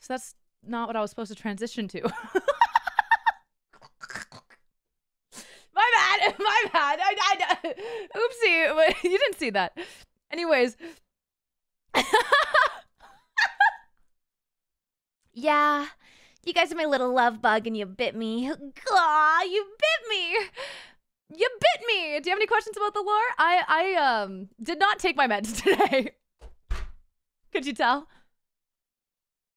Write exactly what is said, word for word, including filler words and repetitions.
So that's not what I was supposed to transition to. My bad. My bad. I, I, oopsie. You didn't see that. Anyways. Yeah. You guys are my little love bug and you bit me. Aw, you bit me. You bit me. Do you have any questions about the lore? I, I um did not take my meds today. Could you tell?